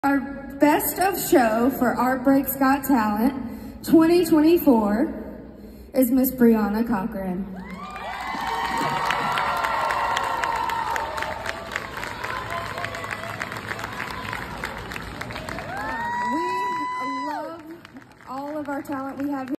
Our best of show for ArtBreak's Got Talent 2024 is Miss Brianna Cochran. We love all of our talent we have here.